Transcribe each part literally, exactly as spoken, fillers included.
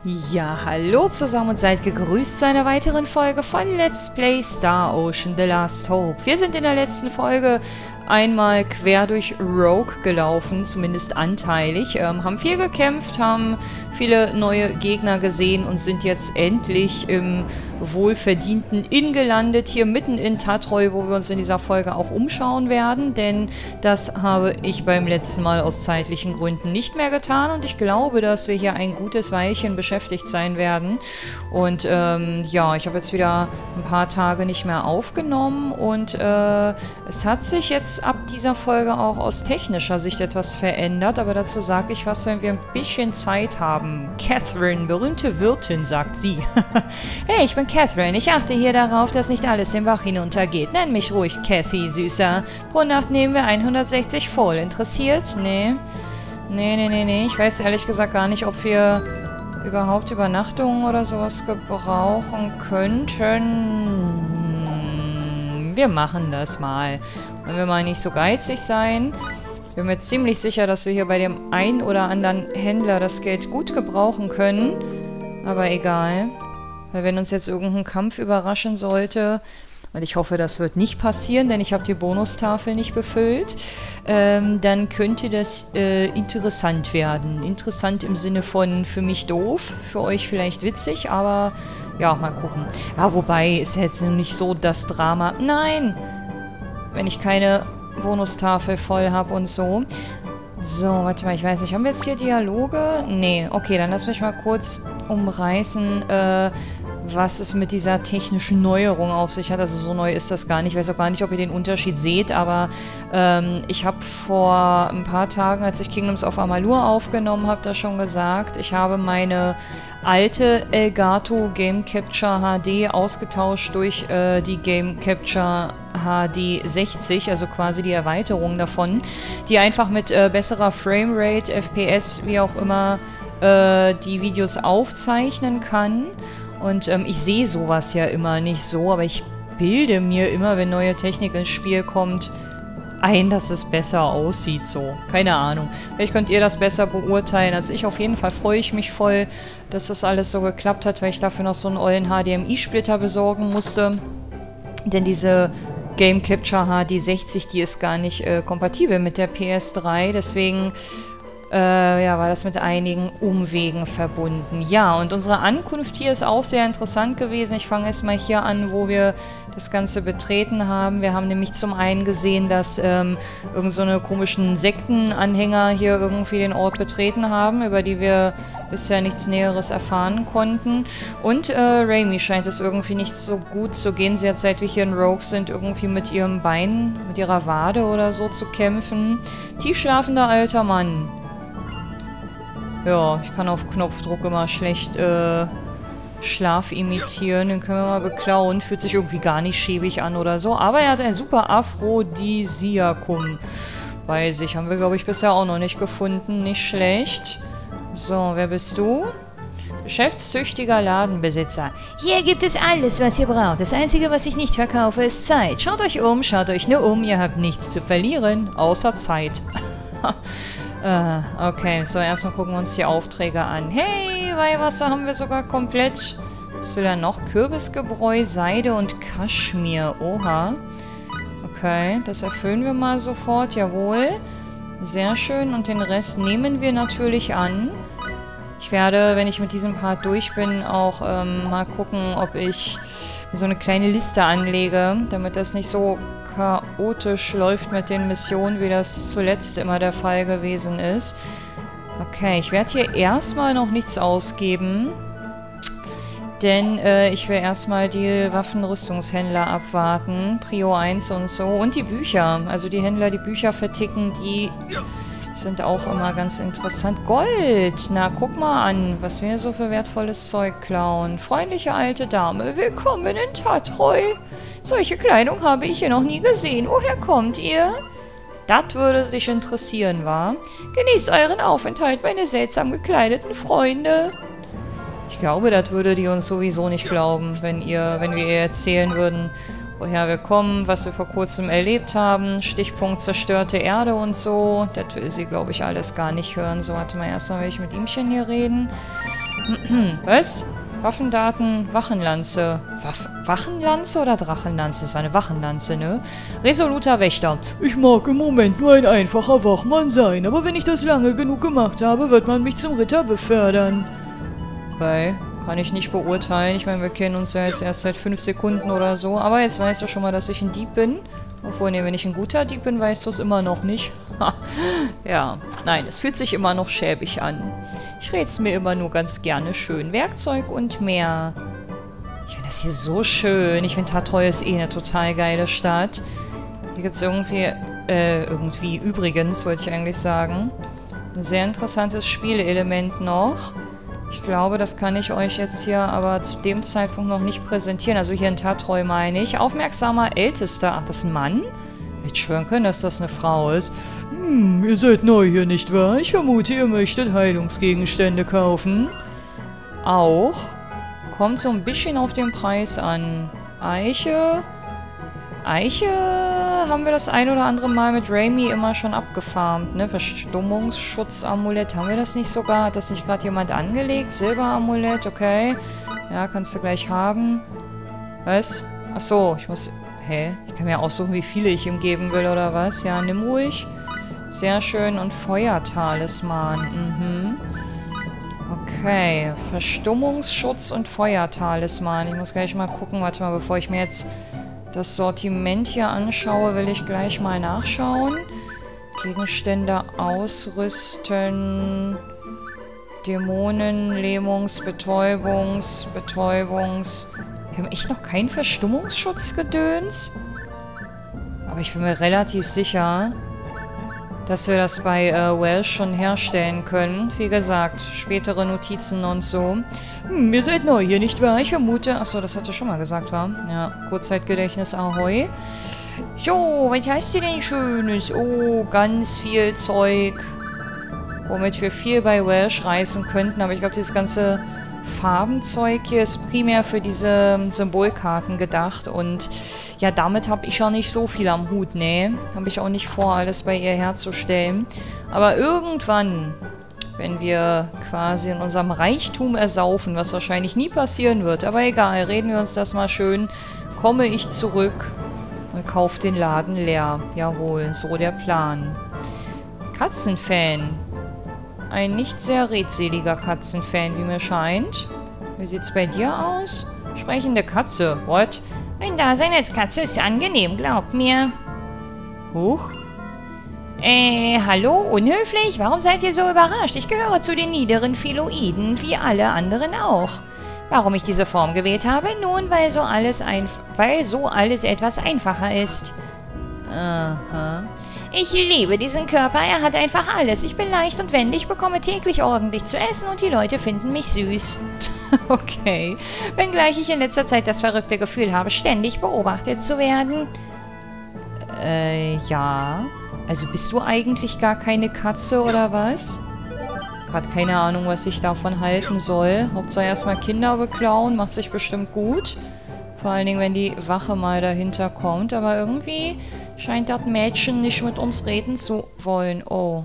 Ja, hallo zusammen und seid gegrüßt zu einer weiteren Folge von Let's Play Star Ocean: The Last Hope. Wir sind in der letzten Folge einmal quer durch Rogue gelaufen, zumindest anteilig, ähm, haben viel gekämpft, haben viele neue Gegner gesehen und sind jetzt endlich im wohlverdienten Inn gelandet, hier mitten in Tatroy, wo wir uns in dieser Folge auch umschauen werden, denn das habe ich beim letzten Mal aus zeitlichen Gründen nicht mehr getan und ich glaube, dass wir hier ein gutes Weilchen beschäftigt sein werden. Und ähm, ja, ich habe jetzt wieder ein paar Tage nicht mehr aufgenommen und äh, es hat sich jetzt ab dieser Folge auch aus technischer Sicht etwas verändert, aber dazu sage ich was, wenn wir ein bisschen Zeit haben. Catherine, berühmte Wirtin, sagt sie. Hey, ich bin Catherine. Ich achte hier darauf, dass nicht alles den Bach hinuntergeht. Nenn mich ruhig Cathy, Süßer. Pro Nacht nehmen wir hundertsechzig voll. Interessiert? Nee. Nee, nee, nee, nee. Ich weiß ehrlich gesagt gar nicht, ob wir überhaupt Übernachtungen oder sowas gebrauchen könnten. Wir machen das mal. Wollen wir mal nicht so geizig sein? Ich bin mir ziemlich sicher, dass wir hier bei dem einen oder anderen Händler das Geld gut gebrauchen können. Aber egal. Weil wenn uns jetzt irgendein Kampf überraschen sollte, und ich hoffe, das wird nicht passieren, denn ich habe die Bonustafel nicht befüllt, ähm, dann könnte das äh, interessant werden. Interessant im Sinne von für mich doof, für euch vielleicht witzig, aber ja, mal gucken. Ja, wobei, ist jetzt nicht so das Drama. Nein! Wenn ich keine Bonustafel voll habe und so. So, warte mal, ich weiß nicht, haben wir jetzt hier Dialoge? Nee, okay, dann lass mich mal kurz umreißen, äh, was es mit dieser technischen Neuerung auf sich hat. Also so neu ist das gar nicht. Ich weiß auch gar nicht, ob ihr den Unterschied seht, aber ähm, ich habe vor ein paar Tagen, als ich Kingdoms of Amalur aufgenommen habe, da schon gesagt, ich habe meine alte Elgato Game Capture H D ausgetauscht durch äh, die Game Capture H D sechzig, also quasi die Erweiterung davon, die einfach mit äh, besserer Framerate, F P S, wie auch immer, äh, die Videos aufzeichnen kann. Und ähm, ich sehe sowas ja immer nicht so, aber ich bilde mir immer, wenn neue Technik ins Spiel kommt, ein, dass es besser aussieht, so. Keine Ahnung. Vielleicht könnt ihr das besser beurteilen als ich. Auf jeden Fall freue ich mich voll, dass das alles so geklappt hat, weil ich dafür noch so einen ollen H D M I-Splitter besorgen musste. Denn diese Game Capture H D sechzig, die ist gar nicht äh, kompatibel mit der P S drei, deswegen Äh, ja, war das mit einigen Umwegen verbunden. Ja, und unsere Ankunft hier ist auch sehr interessant gewesen. Ich fange erstmal hier an, wo wir das Ganze betreten haben. Wir haben nämlich zum einen gesehen, dass ähm, irgend so eine komischen Sektenanhänger hier irgendwie den Ort betreten haben, über die wir bisher nichts Näheres erfahren konnten. Und äh, Raimi scheint es irgendwie nicht so gut zu gehen. Sie hat, seit wir hier in Rogue sind, irgendwie mit ihrem Bein, mit ihrer Wade oder so zu kämpfen. Tiefschlafender alter Mann. Ja, ich kann auf Knopfdruck immer schlecht äh, Schlaf imitieren. Den können wir mal beklauen. Fühlt sich irgendwie gar nicht schäbig an oder so. Aber er hat ein super Aphrodisiakum bei sich. Haben wir, glaube ich, bisher auch noch nicht gefunden. Nicht schlecht. So, wer bist du? Geschäftstüchtiger Ladenbesitzer. Hier gibt es alles, was ihr braucht. Das Einzige, was ich nicht verkaufe, ist Zeit. Schaut euch um, schaut euch nur um. Ihr habt nichts zu verlieren, außer Zeit. Uh, okay, so erstmal gucken wir uns die Aufträge an. Hey, Weihwasser haben wir sogar komplett. Was will er noch? Kürbisgebräu, Seide und Kaschmir. Oha. Okay, das erfüllen wir mal sofort. Jawohl. Sehr schön. Und den Rest nehmen wir natürlich an. Ich werde, wenn ich mit diesem Part durch bin, auch ähm, mal gucken, ob ich so eine kleine Liste anlege, damit das nicht so chaotisch läuft mit den Missionen, wie das zuletzt immer der Fall gewesen ist. Okay, ich werde hier erstmal noch nichts ausgeben, denn äh, ich will erstmal die Waffenrüstungshändler abwarten, Prio eins und so, und die Bücher. Also die Händler, die Bücher verticken, die sind auch immer ganz interessant. Gold! Na, guck mal an, was wir so für wertvolles Zeug klauen. Freundliche alte Dame, willkommen in Tatroy. Solche Kleidung habe ich hier noch nie gesehen. Woher kommt ihr? Das würde sich interessieren, wa? Genießt euren Aufenthalt, meine seltsam gekleideten Freunde. Ich glaube, das würde die uns sowieso nicht glauben, wenn ihr, wenn wir ihr erzählen würden, woher wir kommen, was wir vor kurzem erlebt haben, Stichpunkt zerstörte Erde und so. Das will sie, glaube ich, alles gar nicht hören. So, warte mal, erstmal will ich mit ihmchen hier reden. Was? Waffendaten, Wachenlanze. Waff Wachenlanze oder Drachenlanze? Das war eine Wachenlanze, ne? Resoluter Wächter. Ich mag im Moment nur ein einfacher Wachmann sein, aber wenn ich das lange genug gemacht habe, wird man mich zum Ritter befördern. Okay, kann ich nicht beurteilen. Ich meine, wir kennen uns ja jetzt erst seit fünf Sekunden oder so, aber jetzt weißt du schon mal, dass ich ein Dieb bin. Obwohl, ne, wenn ich ein guter Dieb bin, weißt du es immer noch nicht. Ja, nein, es fühlt sich immer noch schäbig an. Ich rede es mir immer nur ganz gerne schön. Werkzeug und mehr. Ich finde das hier so schön. Ich finde Tartreu ist eh eine total geile Stadt. Hier gibt es irgendwie, äh, irgendwie, übrigens, wollte ich eigentlich sagen, ein sehr interessantes Spielelement noch. Ich glaube, das kann ich euch jetzt hier aber zu dem Zeitpunkt noch nicht präsentieren. Also hier in Tartreu meine ich. Aufmerksamer Ältester. Ach, das ist ein Mann? Ich hätte schwören können, dass das eine Frau ist. Hm, ihr seid neu hier, nicht wahr? Ich vermute, ihr möchtet Heilungsgegenstände kaufen. Auch. Kommt so ein bisschen auf den Preis an. Eiche. Eiche haben wir das ein oder andere Mal mit Raimi immer schon abgefarmt, ne? Verstummungsschutzamulett. Haben wir das nicht sogar? Hat das nicht gerade jemand angelegt? Silberamulett, okay. Ja, kannst du gleich haben. Was? Achso, ich muss... Hä? Ich kann mir aussuchen, wie viele ich ihm geben will, oder was? Ja, nimm ruhig. Sehr schön. Und Feuertalisman. Mhm. Okay. Verstummungsschutz und Feuertalisman. Ich muss gleich mal gucken. Warte mal, bevor ich mir jetzt das Sortiment hier anschaue, will ich gleich mal nachschauen. Gegenstände ausrüsten. Dämonen, Lähmungs, Betäubungs, Betäubungs... Wir haben echt noch keinen Verstummungsschutzgedöns. Aber ich bin mir relativ sicher, dass wir das bei äh, Welsh schon herstellen können. Wie gesagt, spätere Notizen und so. Hm, ihr seid neu hier, nicht wahr? Ich vermute... Achso, das hatte schon mal gesagt, war. Ja, Kurzzeitgedächtnis, ahoi. Jo, was heißt ihr denn Schönes? Oh, ganz viel Zeug. Womit wir viel bei Welsh reißen könnten. Aber ich glaube, dieses ganze Farbenzeug hier ist primär für diese Symbolkarten gedacht. Und ja, damit habe ich ja nicht so viel am Hut, ne? Habe ich auch nicht vor, alles bei ihr herzustellen. Aber irgendwann, wenn wir quasi in unserem Reichtum ersaufen, was wahrscheinlich nie passieren wird, aber egal, reden wir uns das mal schön, komme ich zurück und kaufe den Laden leer. Jawohl, so der Plan. Katzenfan. Ein nicht sehr redseliger Katzenfan, wie mir scheint. Wie sieht's bei dir aus? Sprechende Katze. What? Ein Dasein als Katze ist angenehm, glaubt mir. Huch. Äh, hallo? Unhöflich? Warum seid ihr so überrascht? Ich gehöre zu den niederen Philoiden, wie alle anderen auch. Warum ich diese Form gewählt habe? Nun, weil so alles einf weil so alles etwas einfacher ist. Aha. Ich liebe diesen Körper, er hat einfach alles. Ich bin leicht und wendig, bekomme täglich ordentlich zu essen und die Leute finden mich süß. Okay. Wenngleich ich in letzter Zeit das verrückte Gefühl habe, ständig beobachtet zu werden. Äh, ja. Also bist du eigentlich gar keine Katze oder was? Gerade keine Ahnung, was ich davon halten soll. Hauptsache erstmal Kinder beklauen, macht sich bestimmt gut. Vor allen Dingen, wenn die Wache mal dahinter kommt. Aber irgendwie scheint das Mädchen nicht mit uns reden zu wollen. Oh.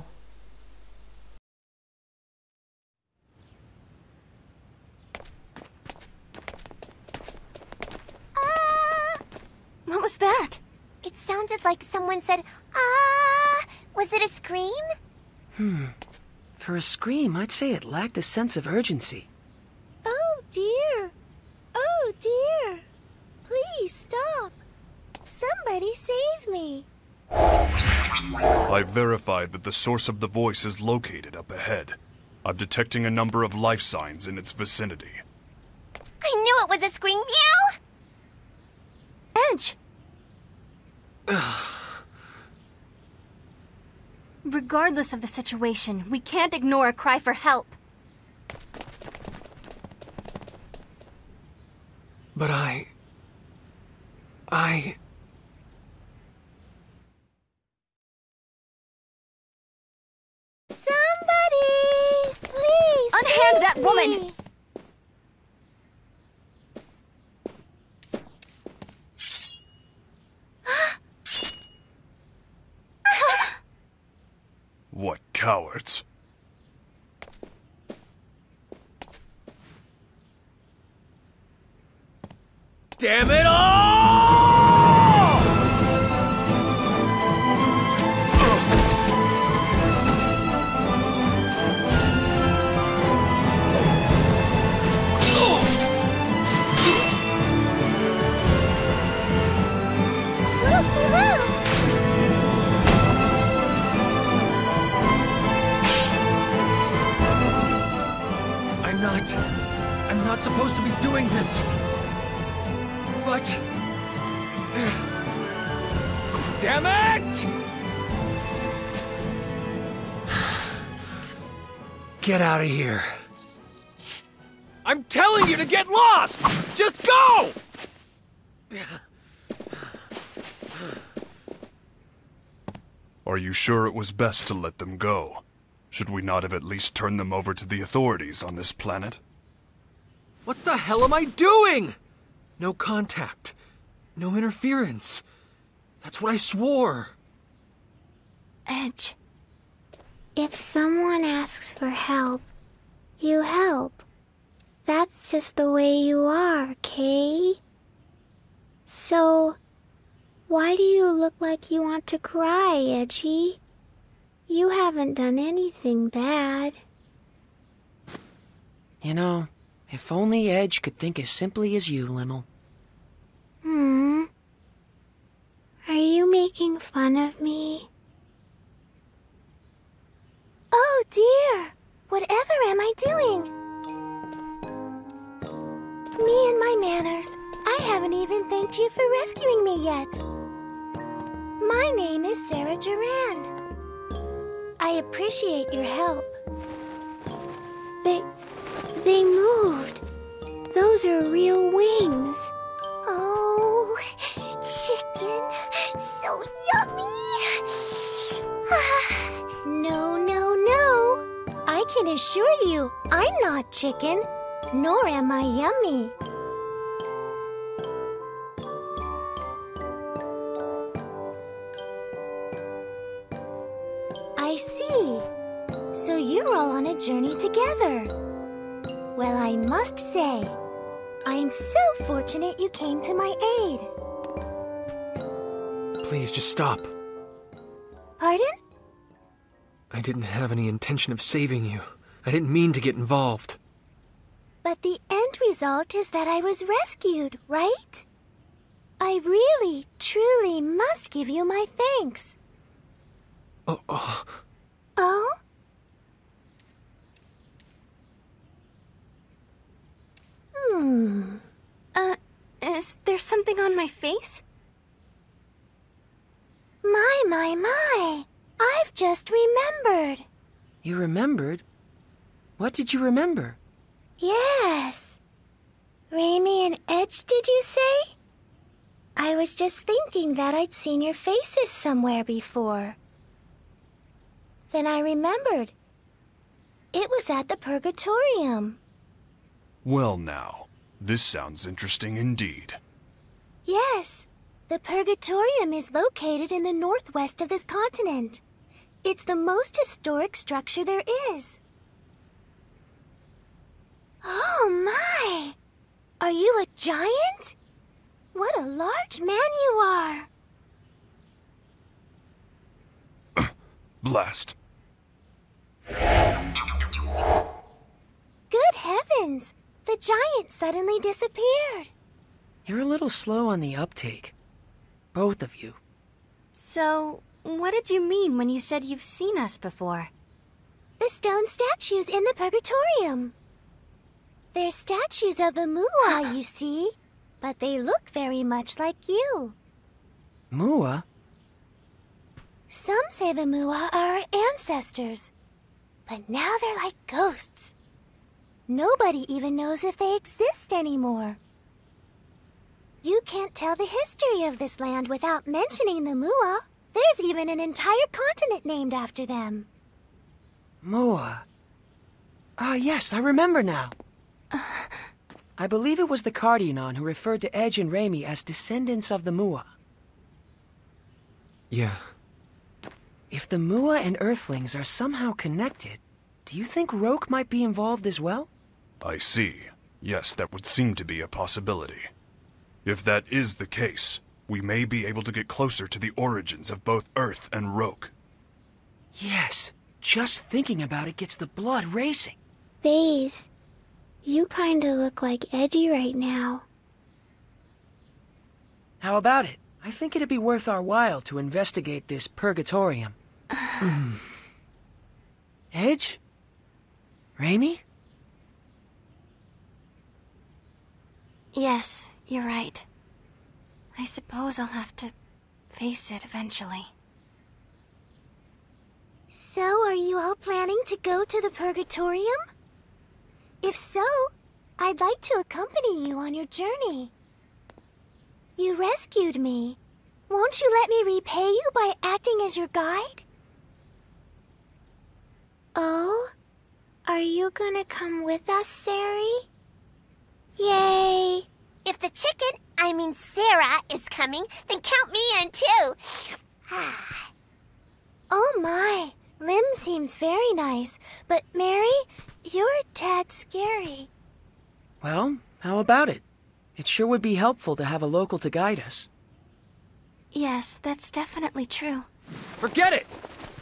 Uh, what was that? It sounded like someone said, ah! Was it a scream? Hmm. For a scream, I'd say it lacked a sense of urgency. Oh, dear. Oh, dear. Please stop. Somebody save me. I've verified that the source of the voice is located up ahead. I'm detecting a number of life signs in its vicinity. I knew it was a scream. Meow! Edge! Regardless of the situation, we can't ignore a cry for help. But I... I... Somebody! Please! Unhand that save woman! me. What cowards. Damn it all! I'm not... I'm not supposed to be doing this. But... Damn it! Get out of here. I'm telling you to get lost! Just go! Are you sure it was best to let them go? Should we not have at least turned them over to the authorities on this planet? What the hell am I doing? No contact. No interference. That's what I swore. Edge. If someone asks for help, you help. That's just the way you are, Kay. So, why do you look like you want to cry, Edgy? You haven't done anything bad. You know, if only Edge could think as simply as you, Limmel. Hmm? Are you making fun of me? Oh dear! Whatever am I doing? Me and my manners. I haven't even thanked you for rescuing me yet. My name is Sarah Durand. I appreciate your help. They... they moved. Those are real wings. Oh, chicken. So yummy. No, no, no. I can assure you, I'm not chicken, nor am I yummy. I see. So you're all on a journey together. Well, I must say, I'm so fortunate you came to my aid. Please, just stop. Pardon? I didn't have any intention of saving you. I didn't mean to get involved. But the end result is that I was rescued, right? I really, truly must give you my thanks. Oh, oh. Oh? Hmm. Uh, is there something on my face? My, my, my. I've just remembered. You remembered? What did you remember? Yes. Raimi and Edge, did you say? I was just thinking that I'd seen your faces somewhere before. Then I remembered. It was at the Purgatorium. Well now, this sounds interesting indeed. Yes, the Purgatorium is located in the northwest of this continent. It's the most historic structure there is. Oh my! Are you a giant? What a large man you are! Blast. Good heavens! The giant suddenly disappeared. You're a little slow on the uptake. Both of you. So, what did you mean when you said you've seen us before? The stone statues in the Purgatorium. They're statues of the Mua, you see. But they look very much like you. Mua? Some say the Mua are our ancestors. But now they're like ghosts. Nobody even knows if they exist anymore. You can't tell the history of this land without mentioning the Mua. There's even an entire continent named after them. Mua. Ah, yes, I remember now. I believe it was the Cardionon who referred to Edge and Raimi as descendants of the Mua. Yeah. If the Mua and Earthlings are somehow connected, do you think Roke might be involved as well? I see. Yes, that would seem to be a possibility. If that is the case, we may be able to get closer to the origins of both Earth and Roke. Yes, just thinking about it gets the blood racing. Baze, you kinda look like Edgy right now. How about it? I think it'd be worth our while to investigate this Purgatorium. mm. Edge? Raimi? Yes, you're right. I suppose I'll have to face it eventually. So, are you all planning to go to the Purgatorium? If so, I'd like to accompany you on your journey. You rescued me. Won't you let me repay you by acting as your guide? Oh? Are you gonna come with us, Sari? Yay! If the chicken, I mean Sarah, is coming, then count me in too. Oh my, Lim seems very nice, but Mary, you're a tad scary. Well, how about it? It sure would be helpful to have a local to guide us. Yes, that's definitely true. Forget it!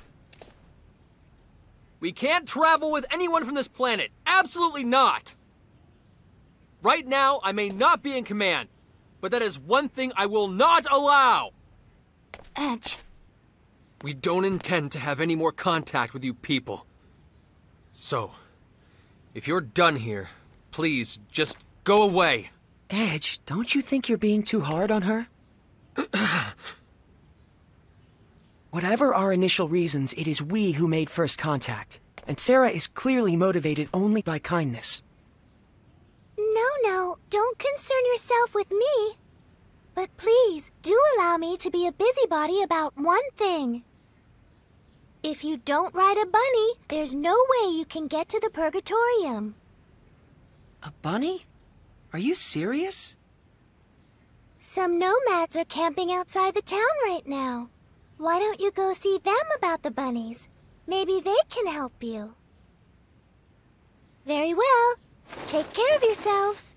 We can't travel with anyone from this planet. Absolutely not! Right now, I may not be in command, but that is one thing I will not allow! Edge. We don't intend to have any more contact with you people. So, if you're done here, please just go away. Edge, don't you think you're being too hard on her? Whatever our initial reasons, it is we who made first contact. And Sarah is clearly motivated only by kindness. No, no, don't concern yourself with me. But please, do allow me to be a busybody about one thing. If you don't ride a bunny, there's no way you can get to the Purgatorium. A bunny? Are you serious? Some nomads are camping outside the town right now. Why don't you go see them about the bunnies? Maybe they can help you. Very well. Take care of yourselves.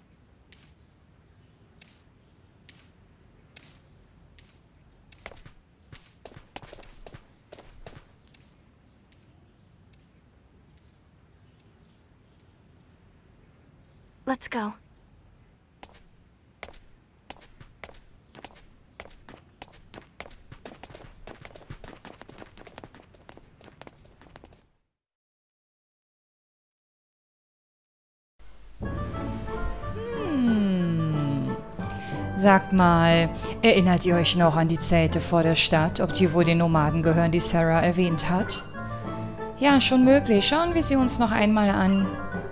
Let's go. Sagt mal, erinnert ihr euch noch an die Zelte vor der Stadt, ob die wohl den Nomaden gehören, die Sarah erwähnt hat? Ja, schon möglich. Schauen wir sie uns noch einmal an.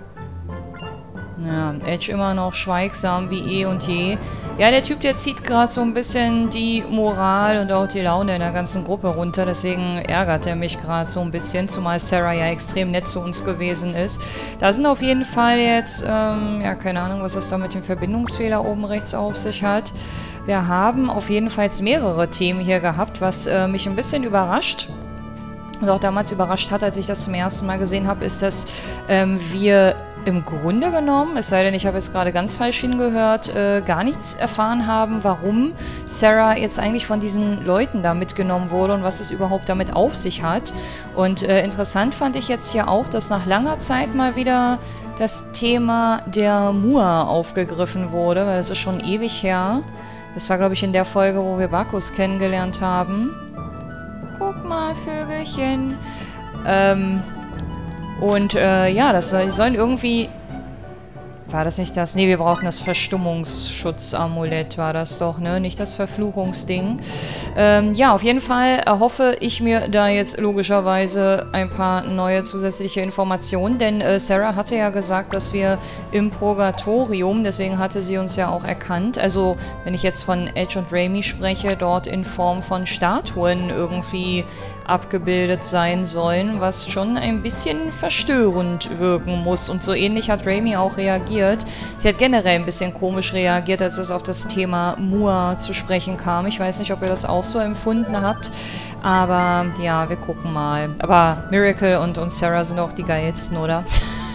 Ja, Edge immer noch schweigsam wie eh und je. Ja, der Typ, der zieht gerade so ein bisschen die Moral und auch die Laune in der ganzen Gruppe runter. Deswegen ärgert er mich gerade so ein bisschen, zumal Sarah ja extrem nett zu uns gewesen ist. Da sind auf jeden Fall jetzt, ähm, ja, keine Ahnung, was das da mit dem Verbindungsfehler oben rechts auf sich hat. Wir haben auf jeden Fall mehrere Themen hier gehabt, was äh, mich ein bisschen überrascht. Und auch damals überrascht hat, als ich das zum ersten Mal gesehen habe, ist, dass ähm, wir im Grunde genommen, es sei denn, ich habe jetzt gerade ganz falsch hingehört, äh, gar nichts erfahren haben, warum Sarah jetzt eigentlich von diesen Leuten da mitgenommen wurde und was es überhaupt damit auf sich hat. Und äh, interessant fand ich jetzt hier auch, dass nach langer Zeit mal wieder das Thema der Mua aufgegriffen wurde, weil das ist schon ewig her. Das war, glaube ich, in der Folge, wo wir Bacchus kennengelernt haben. Guck mal, Vögelchen. Ähm... Und, äh, ja, das soll, sollen irgendwie... War das nicht das? Ne, wir brauchen das Verstummungsschutzamulett, war das doch, ne? Nicht das Verfluchungsding. Ähm, ja, auf jeden Fall erhoffe ich mir da jetzt logischerweise ein paar neue zusätzliche Informationen, denn äh, Sarah hatte ja gesagt, dass wir im Purgatorium, deswegen hatte sie uns ja auch erkannt, also wenn ich jetzt von Edge und Raimi spreche, dort in Form von Statuen irgendwie abgebildet sein sollen, was schon ein bisschen verstörend wirken muss. Und so ähnlich hat Raimi auch reagiert. Sie hat generell ein bisschen komisch reagiert, als es auf das Thema Mua zu sprechen kam. Ich weiß nicht, ob ihr das auch so empfunden habt. Aber ja, wir gucken mal. Aber Miracle und, und Sarah sind auch die geilsten, oder?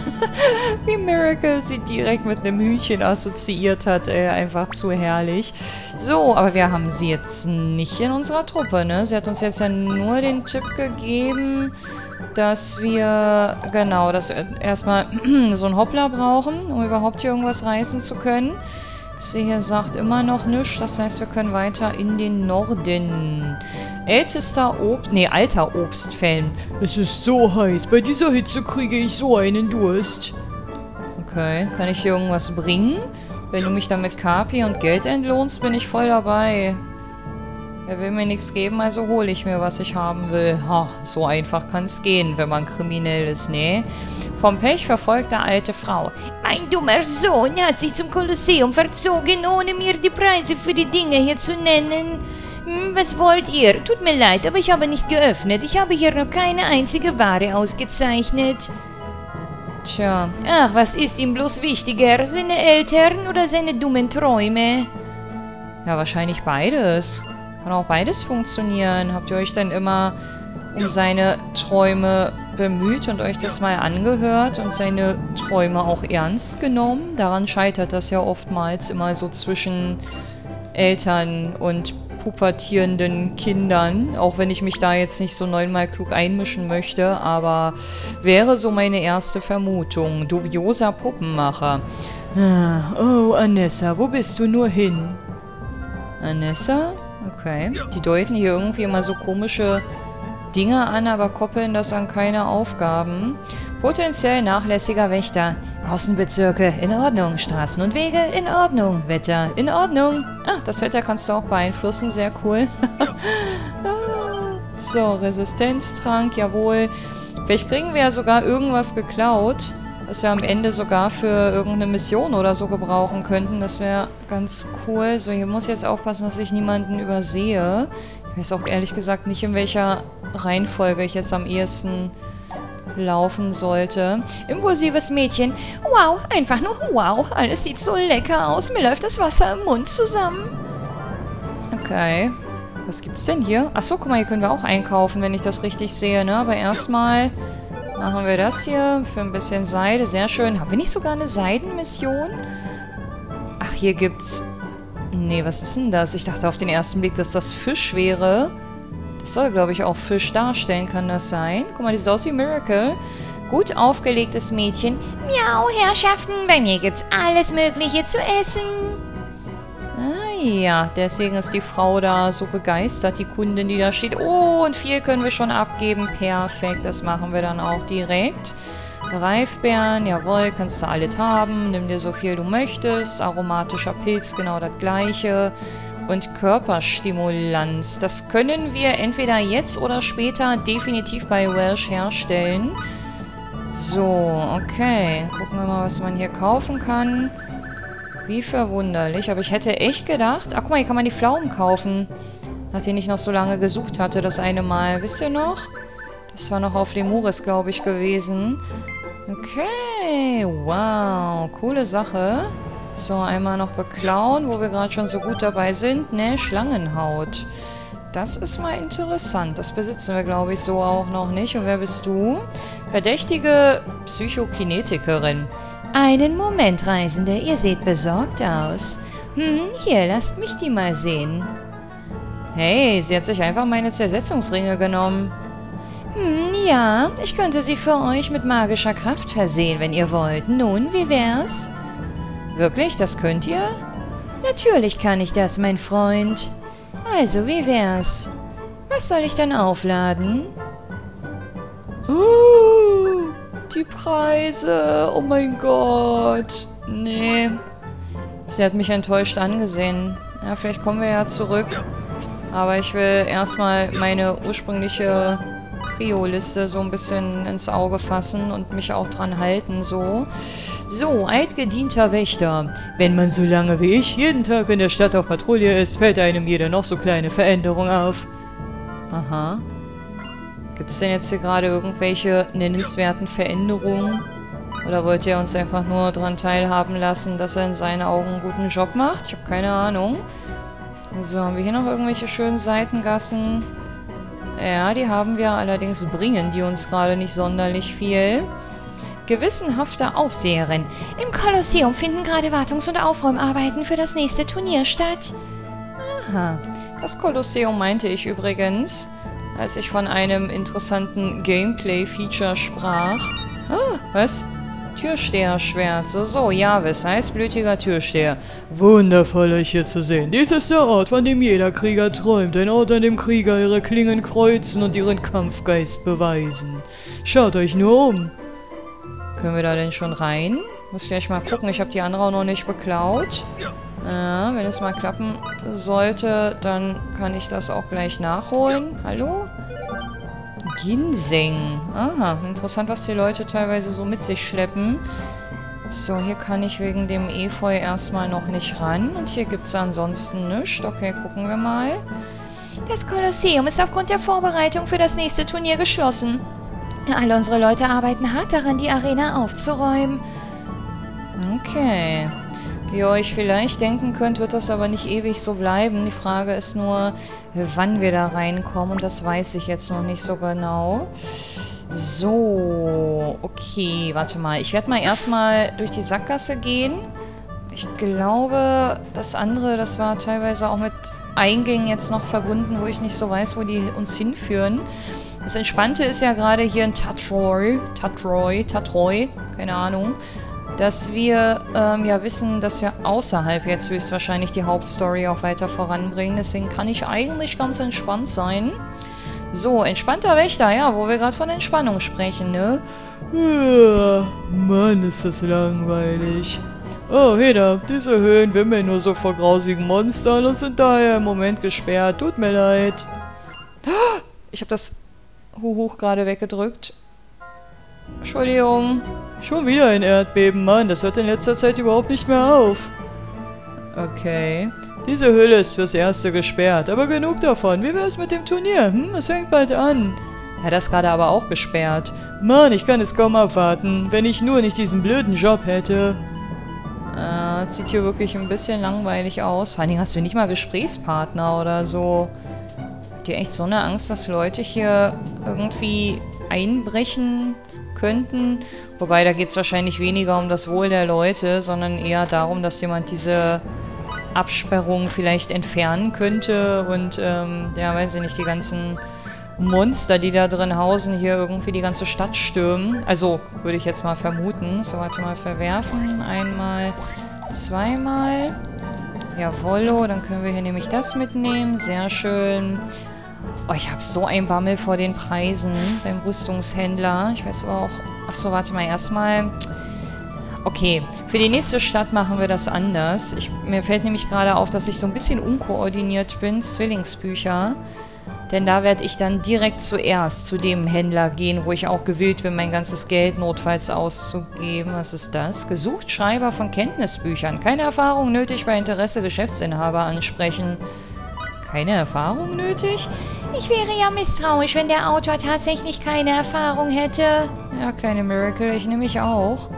Wie Miracle sie direkt mit einem Hühnchen assoziiert hat, ey, einfach zu herrlich. So, aber wir haben sie jetzt nicht in unserer Truppe, ne? Sie hat uns jetzt ja nur den Tipp gegeben, dass wir, genau, dass wir erstmal so einen Hoppler brauchen, um überhaupt hier irgendwas reißen zu können. Sie hier sagt immer noch nichts, das heißt, wir können weiter in den Norden. Ältester Obst, nee, alter Obstfällen. Es ist so heiß, bei dieser Hitze kriege ich so einen Durst. Okay, kann ich dir irgendwas bringen? Wenn du mich dann mit Kapi und Geld entlohnst, bin ich voll dabei. Er will mir nichts geben, also hole ich mir, was ich haben will. Ha, so einfach kann es gehen, wenn man kriminell ist, ne? Vom Pech verfolgte alte Frau. Mein dummer Sohn hat sich zum Kolosseum verzogen, ohne mir die Preise für die Dinge hier zu nennen. Hm, was wollt ihr? Tut mir leid, aber ich habe nicht geöffnet. Ich habe hier noch keine einzige Ware ausgezeichnet. Tja. Ach, was ist ihm bloß wichtiger? Seine Eltern oder seine dummen Träume? Ja, wahrscheinlich beides. Kann auch beides funktionieren. Habt ihr euch dann immer um seine Träume bemüht und euch das mal angehört und seine Träume auch ernst genommen? Daran scheitert das ja oftmals immer so zwischen Eltern und pubertierenden Kindern. Auch wenn ich mich da jetzt nicht so neunmal klug einmischen möchte, aber wäre so meine erste Vermutung. Dubioser Puppenmacher. Oh, Anessa, wo bist du nur hin? Anessa? Okay. Die deuten hier irgendwie immer so komische Dinge an, aber koppeln das an keine Aufgaben. Potenziell nachlässiger Wächter. Außenbezirke in Ordnung. Straßen und Wege in Ordnung. Wetter in Ordnung. Ah, das Wetter kannst du auch beeinflussen. Sehr cool. So, Resistenztrank, jawohl. Vielleicht kriegen wir ja sogar irgendwas geklaut, was wir am Ende sogar für irgendeine Mission oder so gebrauchen könnten. Das wäre ganz cool. So, hier muss ich jetzt aufpassen, dass ich niemanden übersehe. Ich weiß auch ehrlich gesagt nicht, in welcher Reihenfolge ich jetzt am ehesten laufen sollte. Impulsives Mädchen. Wow, einfach nur wow. Alles sieht so lecker aus. Mir läuft das Wasser im Mund zusammen. Okay. Was gibt's denn hier? Achso, guck mal, hier können wir auch einkaufen, wenn ich das richtig sehe, ne? Aber erstmal machen wir das hier für ein bisschen Seide. Sehr schön. Haben wir nicht sogar eine Seidenmission? Ach, hier gibt's... Nee, was ist denn das? Ich dachte auf den ersten Blick, dass das Fisch wäre. Das soll, glaube ich, auch Fisch darstellen, kann das sein? Guck mal, die sieht aus wie Miracle. Gut aufgelegtes Mädchen. Miau, Herrschaften, bei mir gibt's alles Mögliche zu essen. Ah ja, deswegen ist die Frau da so begeistert, die Kundin, die da steht. Oh, und viel können wir schon abgeben. Perfekt, das machen wir dann auch direkt. Reifbeeren, jawohl, kannst du alles haben. Nimm dir so viel du möchtest. Aromatischer Pilz, genau das gleiche. Und Körperstimulanz. Das können wir entweder jetzt oder später definitiv bei Welsh herstellen. So, okay. Gucken wir mal, was man hier kaufen kann. Wie verwunderlich. Aber ich hätte echt gedacht... Ach, guck mal, hier kann man die Pflaumen kaufen. Nachdem ich noch so lange gesucht hatte, das eine Mal. Wisst ihr noch? Das war noch auf Lemuris, glaube ich, gewesen. Okay, wow. Coole Sache. So, einmal noch beklauen, wo wir gerade schon so gut dabei sind. Ne, Schlangenhaut. Das ist mal interessant. Das besitzen wir, glaube ich, so auch noch nicht. Und wer bist du? Verdächtige Psychokinetikerin. Einen Moment, Reisende. Ihr seht besorgt aus. Hm, hier, lasst mich die mal sehen. Hey, sie hat sich einfach meine Zersetzungsringe genommen. Hm, ja. Ich könnte sie für euch mit magischer Kraft versehen, wenn ihr wollt. Nun, wie wär's? Wirklich? Das könnt ihr? Natürlich kann ich das, mein Freund. Also, wie wär's? Was soll ich dann aufladen? Uh, die Preise. Oh mein Gott. Nee. Sie hat mich enttäuscht angesehen. Ja, vielleicht kommen wir ja zurück. Aber ich will erstmal meine ursprüngliche Prio-Liste so ein bisschen ins Auge fassen und mich auch dran halten, so. So, altgedienter Wächter. Wenn man so lange wie ich jeden Tag in der Stadt auf Patrouille ist, fällt einem jede noch so kleine Veränderung auf. Aha. Gibt es denn jetzt hier gerade irgendwelche nennenswerten Veränderungen? Oder wollt ihr uns einfach nur daran teilhaben lassen, dass er in seinen Augen einen guten Job macht? Ich habe keine Ahnung. So, haben wir hier noch irgendwelche schönen Seitengassen? Ja, die haben wir, allerdings bringen die uns gerade nicht sonderlich viel. Gewissenhafte Aufseherin. Im Kolosseum finden gerade Wartungs- und Aufräumarbeiten für das nächste Turnier statt. Aha. Das Kolosseum meinte ich übrigens, als ich von einem interessanten Gameplay-Feature sprach. Ah, was? Türsteherschwert. So, so, Jarvis, heißblütiger Türsteher. Wundervoll, euch hier zu sehen. Dies ist der Ort, von dem jeder Krieger träumt. Ein Ort, an dem Krieger ihre Klingen kreuzen und ihren Kampfgeist beweisen. Schaut euch nur um. Können wir da denn schon rein? Muss gleich mal gucken. Ich habe die andere auch noch nicht beklaut. Ja, wenn es mal klappen sollte, dann kann ich das auch gleich nachholen. Hallo? Ginseng. Aha, interessant, was die Leute teilweise so mit sich schleppen. So, hier kann ich wegen dem Efeu erstmal noch nicht ran. Und hier gibt es ansonsten nichts. Okay, gucken wir mal. Das Kolosseum ist aufgrund der Vorbereitung für das nächste Turnier geschlossen. Alle unsere Leute arbeiten hart daran, die Arena aufzuräumen. Okay. Wie ihr euch vielleicht denken könnt, wird das aber nicht ewig so bleiben. Die Frage ist nur, wann wir da reinkommen. Und das weiß ich jetzt noch nicht so genau. So, okay, warte mal. Ich werde mal erstmal durch die Sackgasse gehen. Ich glaube, das andere, das war teilweise auch mit Eingängen jetzt noch verbunden, wo ich nicht so weiß, wo die uns hinführen. Das Entspannte ist ja gerade hier in Tatroy, Tatroy, Tatroy, keine Ahnung, dass wir ähm, ja wissen, dass wir außerhalb jetzt höchstwahrscheinlich die Hauptstory auch weiter voranbringen. Deswegen kann ich eigentlich ganz entspannt sein. So, entspannter Wächter, ja, wo wir gerade von Entspannung sprechen, ne? Ja, Mann, ist das langweilig. Oh, Heda, diese Höhen wimmeln nur so vor grausigen Monstern und sind daher im Moment gesperrt. Tut mir leid. Ich habe das Huhuch gerade weggedrückt. Entschuldigung. Schon wieder ein Erdbeben, Mann. Das hört in letzter Zeit überhaupt nicht mehr auf. Okay. Diese Höhle ist fürs Erste gesperrt, aber genug davon. Wie wär's mit dem Turnier? Hm, es fängt bald an. Ja, das gerade aber auch gesperrt. Mann, ich kann es kaum abwarten, wenn ich nur nicht diesen blöden Job hätte. Äh, sieht hier wirklich ein bisschen langweilig aus. Vor allen Dingen hast du nicht mal Gesprächspartner oder so. Habt ihr echt so eine Angst, dass Leute hier irgendwie einbrechen könnten? Wobei, da geht es wahrscheinlich weniger um das Wohl der Leute, sondern eher darum, dass jemand diese Absperrung vielleicht entfernen könnte und, ähm, ja, weiß ich nicht, die ganzen Monster, die da drin hausen, hier irgendwie die ganze Stadt stürmen. Also, würde ich jetzt mal vermuten. So, warte mal, verwerfen. Einmal, zweimal. Jawollo, dann können wir hier nämlich das mitnehmen. Sehr schön. Oh, ich habe so ein Bammel vor den Preisen beim Rüstungshändler. Ich weiß aber auch... Achso, warte mal, erstmal... Okay, für die nächste Stadt machen wir das anders. Ich, mir fällt nämlich gerade auf, dass ich so ein bisschen unkoordiniert bin. Zwillingsbücher. Denn da werde ich dann direkt zuerst zu dem Händler gehen, wo ich auch gewillt bin, mein ganzes Geld notfalls auszugeben. Was ist das? Gesucht Schreiber von Kenntnisbüchern. Keine Erfahrung nötig, bei Interesse Geschäftsinhaber ansprechen. Keine Erfahrung nötig? Ich wäre ja misstrauisch, wenn der Autor tatsächlich keine Erfahrung hätte. Ja, kleine Miracle, ich nehme mich auch.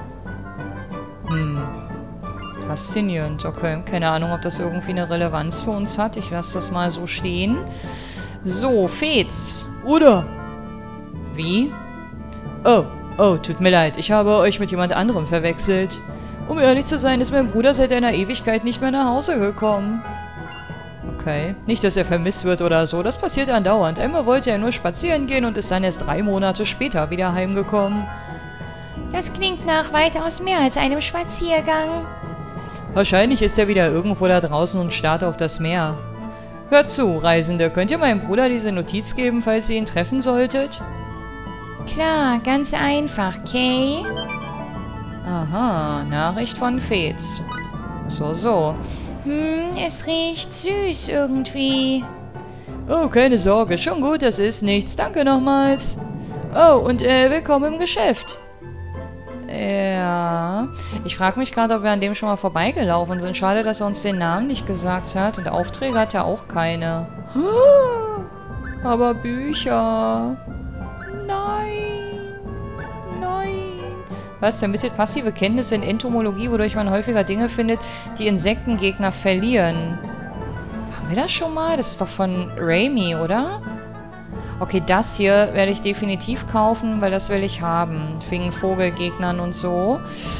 Hm. Faszinierend, okay. Keine Ahnung, ob das irgendwie eine Relevanz für uns hat. Ich lasse das mal so stehen. So, Fez. Oder? Wie? Oh, oh, tut mir leid. Ich habe euch mit jemand anderem verwechselt. Um ehrlich zu sein, ist mein Bruder seit einer Ewigkeit nicht mehr nach Hause gekommen. Okay. Nicht, dass er vermisst wird oder so. Das passiert andauernd. Einmal wollte er nur spazieren gehen und ist dann erst drei Monate später wieder heimgekommen. Das klingt nach weitaus mehr als einem Spaziergang. Wahrscheinlich ist er wieder irgendwo da draußen und starrt auf das Meer. Hört zu, Reisende. Könnt ihr meinem Bruder diese Notiz geben, falls ihr ihn treffen solltet? Klar, ganz einfach, Kay. Aha, Nachricht von Fez. So, so. Hm, es riecht süß irgendwie. Oh, keine Sorge. Schon gut, das ist nichts. Danke nochmals. Oh, und äh, willkommen im Geschäft. Ja. Ich frage mich gerade, ob wir an dem schon mal vorbeigelaufen sind. Schade, dass er uns den Namen nicht gesagt hat. Und Aufträge hat er auch keine. Aber Bücher. Nein. Nein. Was? Vermittelt passive Kenntnisse in Entomologie, wodurch man häufiger Dinge findet, die Insektengegner verlieren. Haben wir das schon mal? Das ist doch von Raimi, oder? Okay, das hier werde ich definitiv kaufen, weil das will ich haben. Wegen Vogelgegnern und so.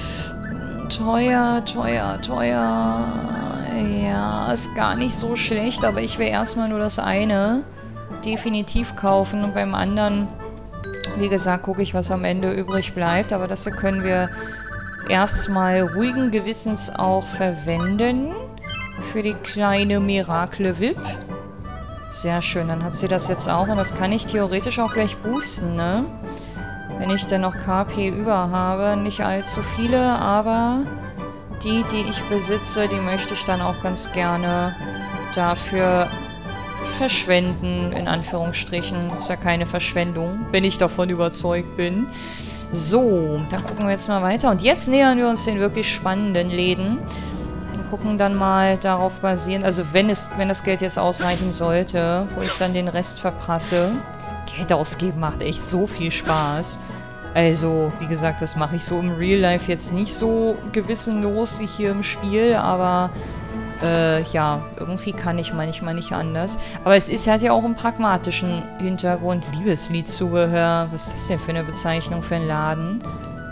Teuer, teuer, teuer. Ja, ist gar nicht so schlecht, aber ich will erstmal nur das eine definitiv kaufen. Und beim anderen, wie gesagt, gucke ich, was am Ende übrig bleibt. Aber das hier können wir erstmal ruhigen Gewissens auch verwenden. Für die kleine Miracle V I P. Sehr schön, dann hat sie das jetzt auch. Und das kann ich theoretisch auch gleich boosten, ne? Wenn ich dann noch K P über habe. Nicht allzu viele, aber die, die ich besitze, die möchte ich dann auch ganz gerne dafür verschwenden, in Anführungsstrichen. Ist ja keine Verschwendung, wenn ich davon überzeugt bin. So, dann gucken wir jetzt mal weiter. Und jetzt nähern wir uns den wirklich spannenden Läden. Und gucken dann mal darauf basierend, also wenn es, wenn das Geld jetzt ausreichen sollte, wo ich dann den Rest verprasse. Geld ausgeben macht echt so viel Spaß. Also, wie gesagt, das mache ich so im Real Life jetzt nicht so gewissenlos wie hier im Spiel, aber äh, ja, irgendwie kann ich manchmal nicht anders. Aber es ist halt ja auch einen pragmatischen Hintergrund. Liebesliedzubehör. Was ist das denn für eine Bezeichnung für einen Laden?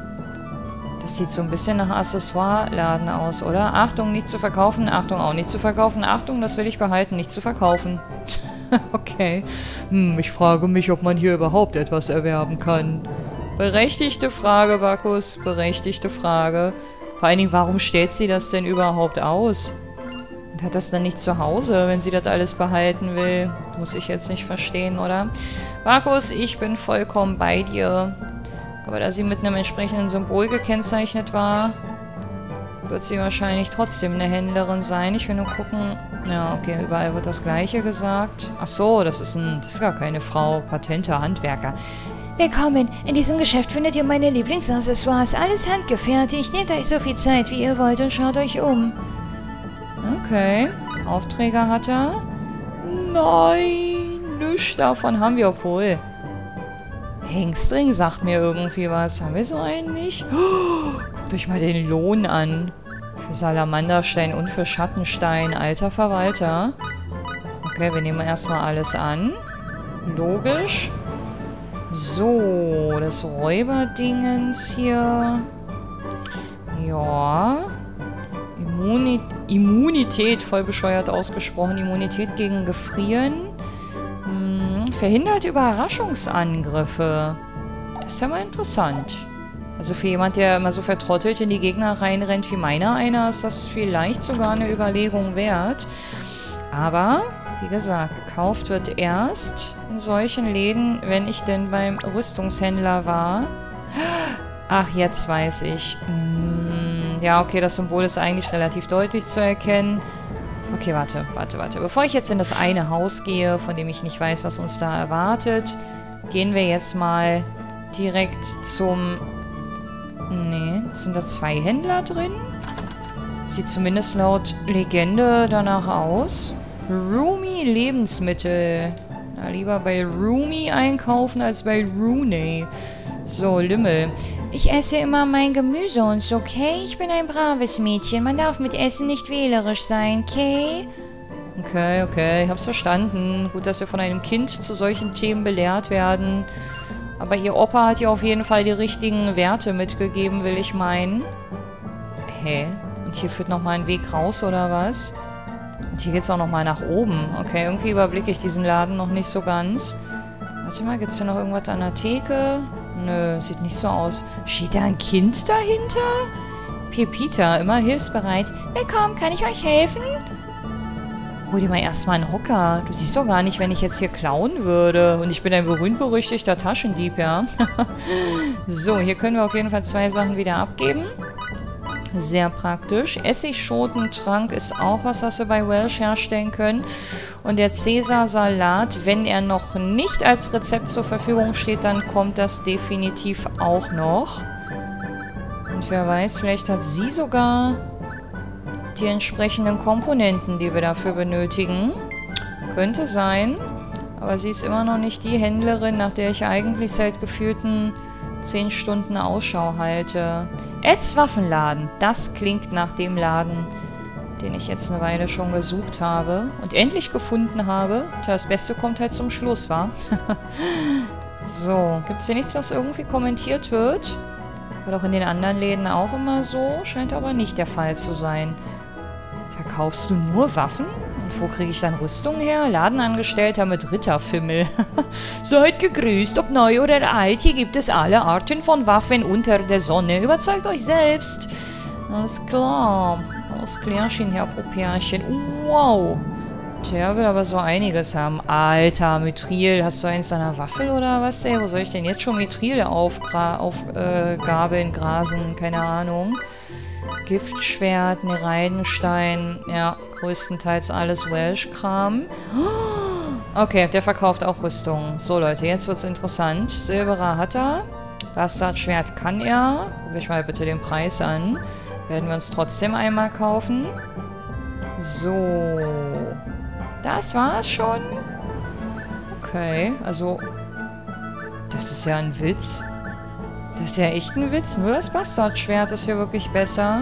Das sieht so ein bisschen nach Accessoire-Laden aus, oder? Achtung, nicht zu verkaufen. Achtung, auch nicht zu verkaufen. Achtung, das will ich behalten, nicht zu verkaufen. Okay. Hm, ich frage mich, ob man hier überhaupt etwas erwerben kann. Berechtigte Frage, Bacchus. Berechtigte Frage. Vor allen Dingen, warum stellt sie das denn überhaupt aus? Und hat das dann nicht zu Hause, wenn sie das alles behalten will? Muss ich jetzt nicht verstehen, oder? Bacchus, ich bin vollkommen bei dir. Aber da sie mit einem entsprechenden Symbol gekennzeichnet war, wird sie wahrscheinlich trotzdem eine Händlerin sein. Ich will nur gucken. Ja, okay, überall wird das Gleiche gesagt. Ach so, das ist ein, das ist gar keine Frau. Patenter, Handwerker. Willkommen. In diesem Geschäft findet ihr meine Lieblingsaccessoires. Alles handgefertigt. Nehmt euch so viel Zeit, wie ihr wollt und schaut euch um. Okay. Aufträge hat er. Nein, nichts davon haben wir wohl. Hengstring sagt mir irgendwie was. Haben wir so einen nicht? Oh, guckt euch mal den Lohn an. Für Salamanderstein und für Schattenstein. Alter Verwalter. Okay, wir nehmen erstmal alles an. Logisch. So, das Räuberdingens hier. Ja. Immuni Immunität, voll bescheuert ausgesprochen. Immunität gegen Gefrieren. Hm, verhindert Überraschungsangriffe. Das ist ja mal interessant. Also für jemand, der immer so vertrottelt in die Gegner reinrennt wie meiner einer, ist das vielleicht sogar eine Überlegung wert. Aber, wie gesagt, gekauft wird erst in solchen Läden, wenn ich denn beim Rüstungshändler war. Ach, jetzt weiß ich. Hm, ja, okay, das Symbol ist eigentlich relativ deutlich zu erkennen. Okay, warte, warte, warte. Bevor ich jetzt in das eine Haus gehe, von dem ich nicht weiß, was uns da erwartet, gehen wir jetzt mal direkt zum... Nee, sind da zwei Händler drin? Sieht zumindest laut Legende danach aus. Rumi Lebensmittel. Na, lieber bei Rumi einkaufen als bei Rooney. So, Lümmel. Ich esse immer mein Gemüse und so, okay? Ich bin ein braves Mädchen. Man darf mit Essen nicht wählerisch sein, okay? Okay, okay. Ich hab's verstanden. Gut, dass wir von einem Kind zu solchen Themen belehrt werden. Aber ihr Opa hat ihr auf jeden Fall die richtigen Werte mitgegeben, will ich meinen. Hä? Und hier führt nochmal ein Weg raus, oder was? Und hier geht's auch nochmal nach oben. Okay, irgendwie überblicke ich diesen Laden noch nicht so ganz. Warte mal, gibt's hier noch irgendwas an der Theke? Nö, sieht nicht so aus. Steht da ein Kind dahinter? Pepita, immer hilfsbereit. Willkommen, kann ich euch helfen? Hol dir mal erstmal einen Hocker. Du siehst doch gar nicht, wenn ich jetzt hier klauen würde. Und ich bin ein berühmt-berüchtigter Taschendieb, ja. So, hier können wir auf jeden Fall zwei Sachen wieder abgeben. Sehr praktisch. Essigschoten-Trank ist auch was, was wir bei Welsh herstellen können. Und der Cäsar-Salat, wenn er noch nicht als Rezept zur Verfügung steht, dann kommt das definitiv auch noch. Und wer weiß, vielleicht hat sie sogar die entsprechenden Komponenten, die wir dafür benötigen. Könnte sein. Aber sie ist immer noch nicht die Händlerin, nach der ich eigentlich seit gefühlten zehn Stunden Ausschau halte. Eds Waffenladen. Das klingt nach dem Laden, den ich jetzt eine Weile schon gesucht habe und endlich gefunden habe. Tja, das Beste kommt halt zum Schluss, wa? So, gibt es hier nichts, was irgendwie kommentiert wird? War doch in den anderen Läden auch immer so. Scheint aber nicht der Fall zu sein. Verkaufst du nur Waffen? Und wo kriege ich dann Rüstung her? Ladenangestellter mit Ritterfimmel. Seid gegrüßt, ob neu oder alt. Hier gibt es alle Arten von Waffen unter der Sonne. Überzeugt euch selbst. Alles klar. Alles klärchen, Herr Popärchen. Wow. Der will aber so einiges haben. Alter, Mithril. Hast du eins deiner Waffel oder was, ey? Wo soll ich denn jetzt schon Mithril aufgabeln, auf, äh, gabeln, grasen? Keine Ahnung. Giftschwert, Nereidenstein. Ja, größtenteils alles Welsh-Kram. Okay, der verkauft auch Rüstung. So, Leute, jetzt wird's interessant. Silberer hat er. Bastardschwert kann er. Guck ich mal bitte den Preis an. Werden wir uns trotzdem einmal kaufen. So. Das war's schon. Okay, also... Das ist ja ein Witz. Das ist ja echt ein Witz. Nur das Bastardschwert ist hier wirklich besser.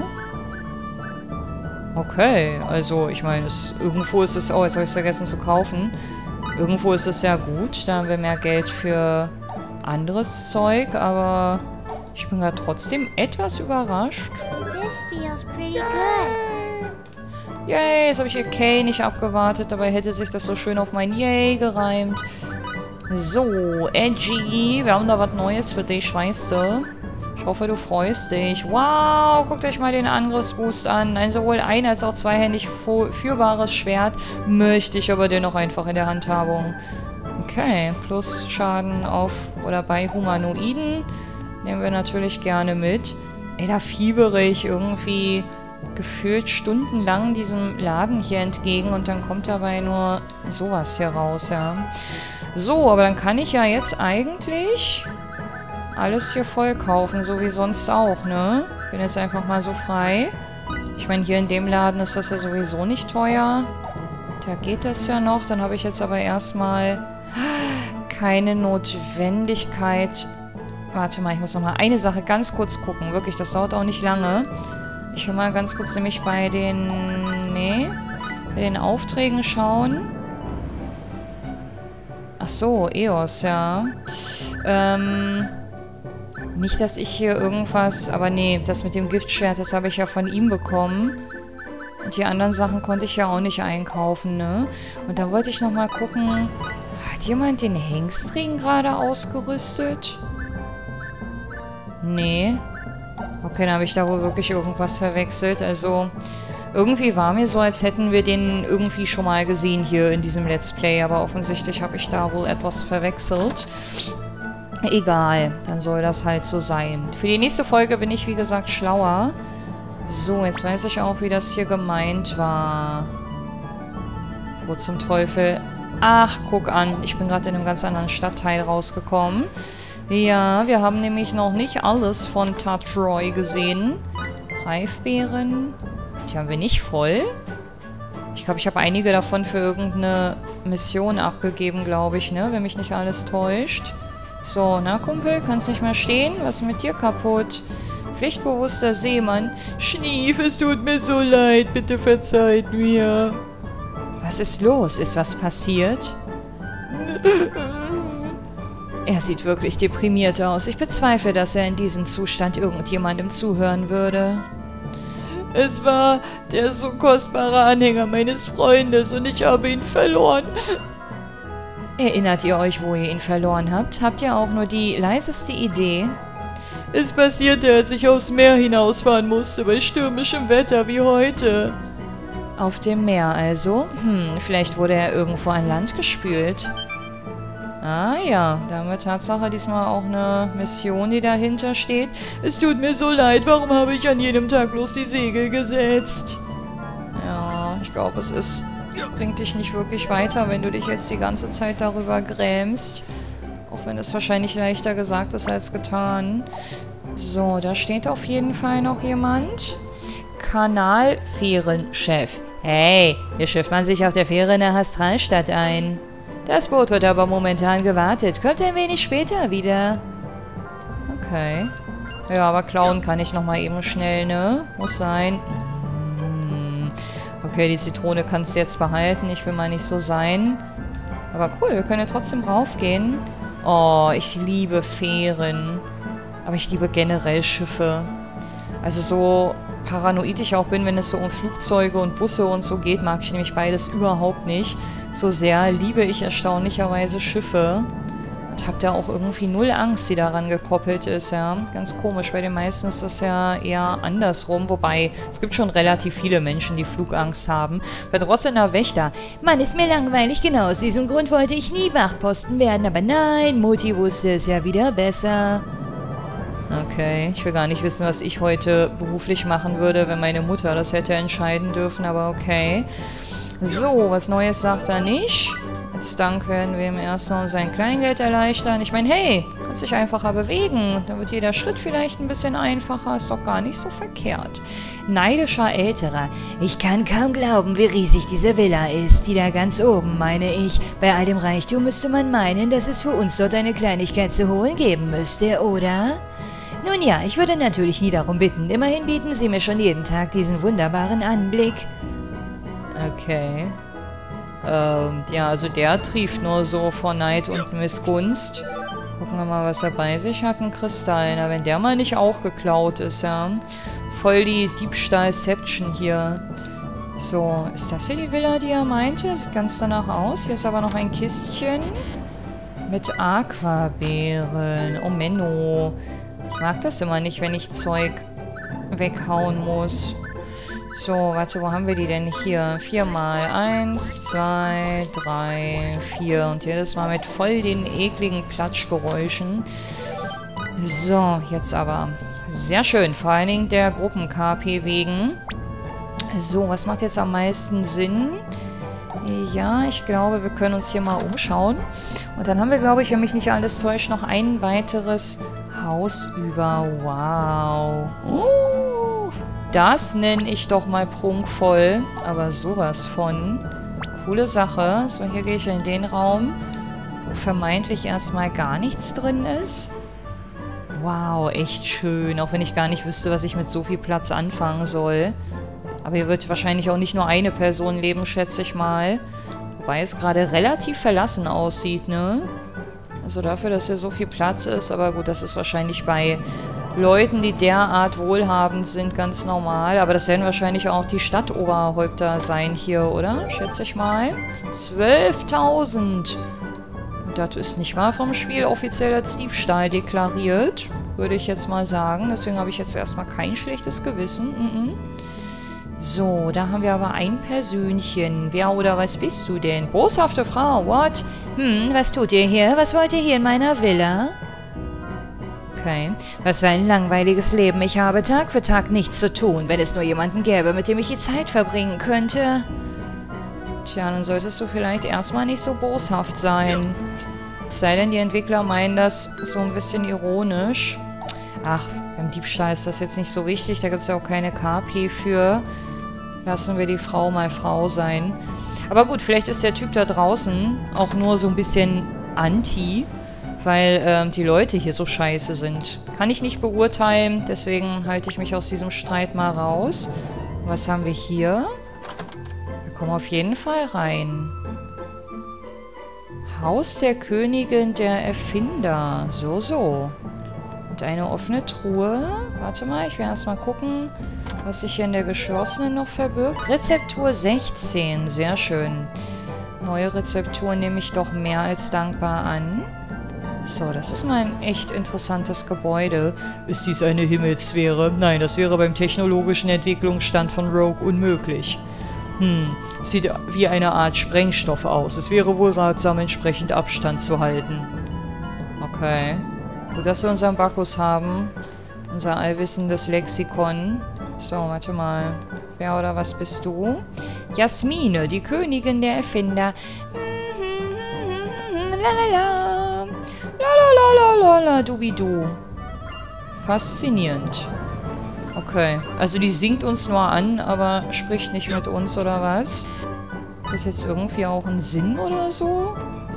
Okay, also ich meine, es, irgendwo ist es... Oh, jetzt habe ich es vergessen zu kaufen. Irgendwo ist es ja gut. Da haben wir mehr Geld für anderes Zeug, aber ich bin gerade trotzdem etwas überrascht. This feels pretty good. Yay, jetzt habe ich hier Kay nicht abgewartet. Dabei hätte sich das so schön auf mein Yay gereimt. So, Edgy. Wir haben da was Neues für dich, weißt du. Ich hoffe, du freust dich. Wow, guckt euch mal den Angriffsboost an. Ein sowohl ein- als auch zweihändig führbares Schwert möchte ich aber dennoch einfach in der Handhabung. Okay, plus Schaden auf oder bei Humanoiden. Nehmen wir natürlich gerne mit. Ey, da fiebere ich irgendwie gefühlt stundenlang diesem Laden hier entgegen und dann kommt dabei nur sowas hier raus, ja. So, aber dann kann ich ja jetzt eigentlich alles hier voll kaufen, so wie sonst auch, ne? Bin jetzt einfach mal so frei. Ich meine, hier in dem Laden ist das ja sowieso nicht teuer. Da geht das ja noch. Dann habe ich jetzt aber erstmal keine Notwendigkeit. Warte mal, ich muss noch mal eine Sache ganz kurz gucken. Wirklich, das dauert auch nicht lange. Ich will mal ganz kurz nämlich bei den... Nee. Bei den Aufträgen schauen. Ach so, E O S, ja. Ähm... Nicht, dass ich hier irgendwas... Aber nee, das mit dem Giftschwert, das habe ich ja von ihm bekommen. Und die anderen Sachen konnte ich ja auch nicht einkaufen, ne? Und da wollte ich noch mal gucken... Hat jemand den Hengstring gerade ausgerüstet? Nee. Okay, dann habe ich da wohl wirklich irgendwas verwechselt. Also, irgendwie war mir so, als hätten wir den irgendwie schon mal gesehen hier in diesem Let's Play. Aber offensichtlich habe ich da wohl etwas verwechselt. Egal, dann soll das halt so sein. Für die nächste Folge bin ich, wie gesagt, schlauer. So, jetzt weiß ich auch, wie das hier gemeint war. Wo zum Teufel... Ach, guck an. Ich bin gerade in einem ganz anderen Stadtteil rausgekommen. Ja, wir haben nämlich noch nicht alles von Tatroy gesehen. Reifbeeren. Die haben wir nicht voll. Ich glaube, ich habe einige davon für irgendeine Mission abgegeben, glaube ich, ne? Wenn mich nicht alles täuscht. So, na Kumpel, kannst nicht mehr stehen? Was ist mit dir kaputt? Pflichtbewusster Seemann. Schnief, es tut mir so leid. Bitte verzeiht mir. Was ist los? Ist was passiert? Er sieht wirklich deprimiert aus. Ich bezweifle, dass er in diesem Zustand irgendjemandem zuhören würde. Es war der so kostbare Anhänger meines Freundes und ich habe ihn verloren. Erinnert ihr euch, wo ihr ihn verloren habt? Habt ihr auch nur die leiseste Idee? Es passierte, als ich aufs Meer hinausfahren musste, bei stürmischem Wetter wie heute. Auf dem Meer also? Hm, vielleicht wurde er irgendwo an Land gespült. Ah ja, da haben wir Tatsache diesmal auch eine Mission, die dahinter steht. Es tut mir so leid, warum habe ich an jedem Tag bloß die Segel gesetzt? Ja, ich glaube, es ist... bringt dich nicht wirklich weiter, wenn du dich jetzt die ganze Zeit darüber grämst. Auch wenn es wahrscheinlich leichter gesagt ist als getan. So, da steht auf jeden Fall noch jemand. Kanalfährenchef. Hey, hier schifft man sich auf der Fähre in der Astralstadt ein. Das Boot wird aber momentan gewartet. Kommt ein wenig später wieder. Okay. Ja, aber klauen kann ich nochmal eben schnell, ne? Muss sein. Hm. Okay, die Zitrone kannst du jetzt behalten. Ich will mal nicht so sein. Aber cool, wir können ja trotzdem raufgehen. Oh, ich liebe Fähren. Aber ich liebe generell Schiffe. Also so paranoid ich auch bin, wenn es so um Flugzeuge und Busse und so geht, mag ich nämlich beides überhaupt nicht. So sehr liebe ich erstaunlicherweise Schiffe. Und habe da auch irgendwie null Angst, die daran gekoppelt ist, ja. Ganz komisch, bei den meisten ist das ja eher andersrum. Wobei, es gibt schon relativ viele Menschen, die Flugangst haben. Bei Drossener Wächter. Mann, ist mir langweilig, genau aus diesem Grund wollte ich nie Wachposten werden. Aber nein, Mutti wusste es ja wieder besser. Okay, ich will gar nicht wissen, was ich heute beruflich machen würde, wenn meine Mutter das hätte entscheiden dürfen, aber okay. So, was Neues sagt er nicht. Als Dank werden wir ihm erstmal um sein Kleingeld erleichtern. Ich meine, hey, kannst dich einfacher bewegen. Da wird jeder Schritt vielleicht ein bisschen einfacher. Ist doch gar nicht so verkehrt. Neidischer Älterer. Ich kann kaum glauben, wie riesig diese Villa ist. Die da ganz oben, meine ich. Bei all dem Reichtum müsste man meinen, dass es für uns dort eine Kleinigkeit zu holen geben müsste, oder? Nun ja, ich würde natürlich nie darum bitten. Immerhin bieten Sie mir schon jeden Tag diesen wunderbaren Anblick. Okay. Ähm, ja, also der trieft nur so vor Neid und Missgunst. Gucken wir mal, was er bei sich hat. Ein Kristall. Na, wenn der mal nicht auch geklaut ist, ja. Voll die Diebstahlception hier. So, ist das hier die Villa, die er meinte? Sieht ganz danach aus. Hier ist aber noch ein Kistchen. Mit Aquabeeren. Oh, Menno. Ich mag das immer nicht, wenn ich Zeug weghauen muss. So, warte, wo haben wir die denn hier? Viermal. Eins, zwei, drei, vier. Und jedes Mal mit voll den ekligen Platschgeräuschen. So, jetzt aber. Sehr schön. Vor allen Dingen der Gruppen-K P wegen. So, was macht jetzt am meisten Sinn? Ja, ich glaube, wir können uns hier mal umschauen. Und dann haben wir, glaube ich, wenn mich nicht alles täuscht, noch ein weiteres Haus über. Wow. Uh, das nenne ich doch mal prunkvoll. Aber sowas von. Coole Sache. So, hier gehe ich in den Raum, wo vermeintlich erstmal gar nichts drin ist. Wow, echt schön. Auch wenn ich gar nicht wüsste, was ich mit so viel Platz anfangen soll. Aber hier wird wahrscheinlich auch nicht nur eine Person leben, schätze ich mal. Wobei es gerade relativ verlassen aussieht, ne? Also dafür, dass hier so viel Platz ist. Aber gut, das ist wahrscheinlich bei Leuten, die derart wohlhabend sind, ganz normal. Aber das werden wahrscheinlich auch die Stadtoberhäupter sein hier, oder? Schätze ich mal. zwölftausend! Und das ist nicht mal vom Spiel offiziell als Diebstahl deklariert. Würde ich jetzt mal sagen. Deswegen habe ich jetzt erstmal kein schlechtes Gewissen. Mm-mm. So, da haben wir aber ein Persönchen. Wer oder was bist du denn? Boshafte Frau, what? Hm, was tut ihr hier? Was wollt ihr hier in meiner Villa? Okay. Was für ein langweiliges Leben. Ich habe Tag für Tag nichts zu tun, wenn es nur jemanden gäbe, mit dem ich die Zeit verbringen könnte. Tja, dann solltest du vielleicht erstmal nicht so boshaft sein. Es sei denn, die Entwickler meinen das so ein bisschen ironisch. Ach, beim Diebstahl ist das jetzt nicht so wichtig. Da gibt es ja auch keine K P für. Lassen wir die Frau mal Frau sein. Aber gut, vielleicht ist der Typ da draußen auch nur so ein bisschen anti, weil ähm, die Leute hier so scheiße sind. Kann ich nicht beurteilen, deswegen halte ich mich aus diesem Streit mal raus. Was haben wir hier? Wir kommen auf jeden Fall rein. Haus der Königin der Erfinder. So, so. Und eine offene Truhe. Warte mal, ich werde erstmal gucken, was sich hier in der geschlossenen noch verbirgt. Rezeptur sechzehn. Sehr schön. Neue Rezeptur nehme ich doch mehr als dankbar an. So, das ist mal ein echt interessantes Gebäude. Ist dies eine Himmelssphäre? Nein, das wäre beim technologischen Entwicklungsstand von Rogue unmöglich. Hm, sieht wie eine Art Sprengstoff aus. Es wäre wohl ratsam, entsprechend Abstand zu halten. Okay. Gut, dass wir unseren Bacchus haben. Unser allwissendes Lexikon. So, warte mal. Wer oder was bist du? Jasmine, die Königin der Erfinder. Lalala. Lalalala, dubidu. Faszinierend. Okay. Also die singt uns nur an, aber spricht nicht mit uns, oder was? Ist das jetzt irgendwie auch ein Sinn oder so?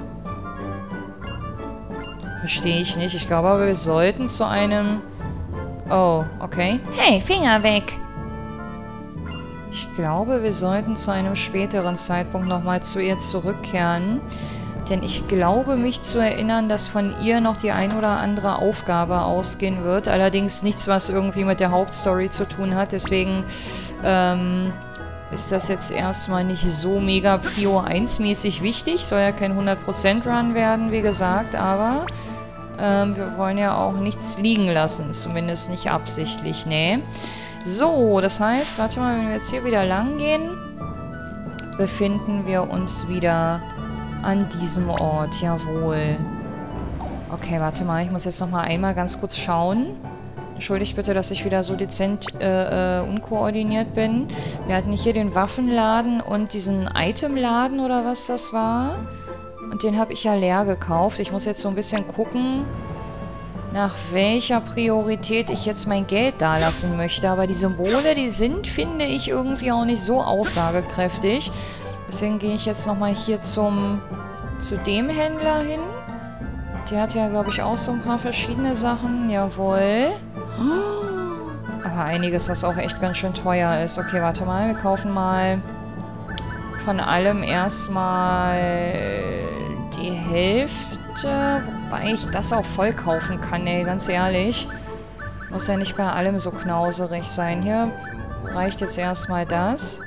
Verstehe ich nicht. Ich glaube aber, wir sollten zu einem... Oh, okay. Hey, Finger weg! Ich glaube, wir sollten zu einem späteren Zeitpunkt nochmal zu ihr zurückkehren. Denn ich glaube, mich zu erinnern, dass von ihr noch die ein oder andere Aufgabe ausgehen wird. Allerdings nichts, was irgendwie mit der Hauptstory zu tun hat. Deswegen ähm, ist das jetzt erstmal nicht so mega Prio eins mäßig wichtig. Soll ja kein hundert Prozent Run werden, wie gesagt. Aber ähm, wir wollen ja auch nichts liegen lassen. Zumindest nicht absichtlich, ne? So, das heißt, warte mal, wenn wir jetzt hier wieder lang gehen, befinden wir uns wieder an diesem Ort, jawohl. Okay, warte mal, ich muss jetzt noch mal einmal ganz kurz schauen. Entschuldigt bitte, dass ich wieder so dezent äh, äh, unkoordiniert bin. Wir hatten hier den Waffenladen und diesen Itemladen oder was das war. Und den habe ich ja leer gekauft. Ich muss jetzt so ein bisschen gucken, nach welcher Priorität ich jetzt mein Geld dalassen möchte. Aber die Symbole, die sind, finde ich, irgendwie auch nicht so aussagekräftig. Deswegen gehe ich jetzt nochmal hier zum zu dem Händler hin. Der hat ja, glaube ich, auch so ein paar verschiedene Sachen. Jawohl. Aber einiges, was auch echt ganz schön teuer ist. Okay, warte mal. Wir kaufen mal von allem erstmal die Hälfte. Wobei ich das auch voll kaufen kann, ey. Ganz ehrlich. Muss ja nicht bei allem so knauserig sein. Hier reicht jetzt erstmal das.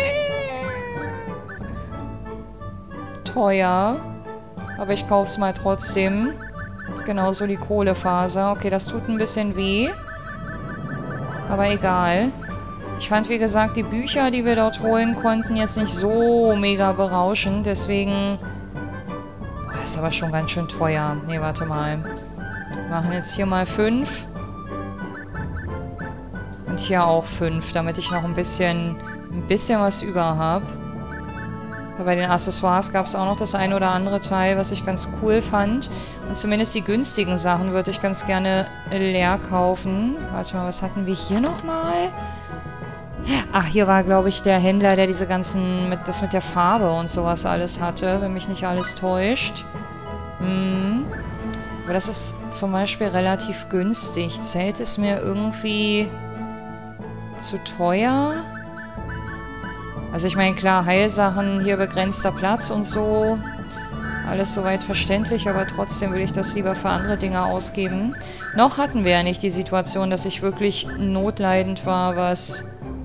Teuer. Aber ich kaufe es mal trotzdem. Genauso die Kohlefaser. Okay, das tut ein bisschen weh. Aber egal. Ich fand, wie gesagt, die Bücher, die wir dort holen konnten, jetzt nicht so mega berauschend. Deswegen... Boah, ist aber schon ganz schön teuer. Ne, warte mal. Wir machen jetzt hier mal fünf. Und hier auch fünf, damit ich noch ein bisschen, ein bisschen was über habe. Bei den Accessoires gab es auch noch das ein oder andere Teil, was ich ganz cool fand. Und zumindest die günstigen Sachen würde ich ganz gerne leer kaufen. Warte mal, was hatten wir hier nochmal? Ach, hier war, glaube ich, der Händler, der diese ganzen, mit, das mit der Farbe und sowas alles hatte, wenn mich nicht alles täuscht. Hm. Aber das ist zum Beispiel relativ günstig. Zählt es mir irgendwie zu teuer? Also ich meine, klar, Heilsachen, hier begrenzter Platz und so. Alles soweit verständlich, aber trotzdem will ich das lieber für andere Dinge ausgeben. Noch hatten wir ja nicht die Situation, dass ich wirklich notleidend war, was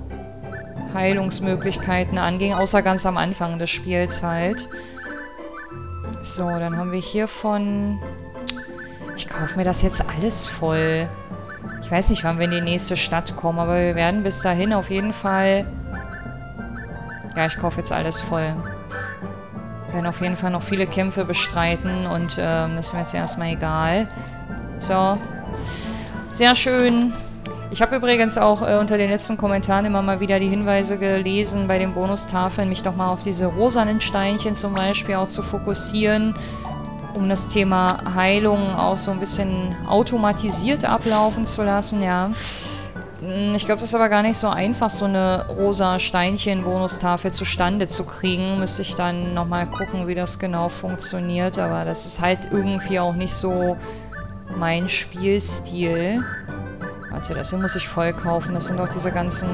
Heilungsmöglichkeiten anging. Außer ganz am Anfang des Spiels halt. So, dann haben wir hiervon... Ich kaufe mir das jetzt alles voll. Ich weiß nicht, wann wir in die nächste Stadt kommen, aber wir werden bis dahin auf jeden Fall... Ja, ich kaufe jetzt alles voll. Wir werden auf jeden Fall noch viele Kämpfe bestreiten und ähm, das ist mir jetzt erstmal egal. So. Sehr schön. Ich habe übrigens auch äh, unter den letzten Kommentaren immer mal wieder die Hinweise gelesen bei den Bonustafeln, mich doch mal auf diese rosanen Steinchen zum Beispiel auch zu fokussieren, um das Thema Heilung auch so ein bisschen automatisiert ablaufen zu lassen, ja. Ich glaube, das ist aber gar nicht so einfach, so eine rosa Steinchen-Bonustafel zustande zu kriegen. Müsste ich dann nochmal gucken, wie das genau funktioniert. Aber das ist halt irgendwie auch nicht so mein Spielstil. Warte, das hier muss ich voll kaufen. Das sind doch diese ganzen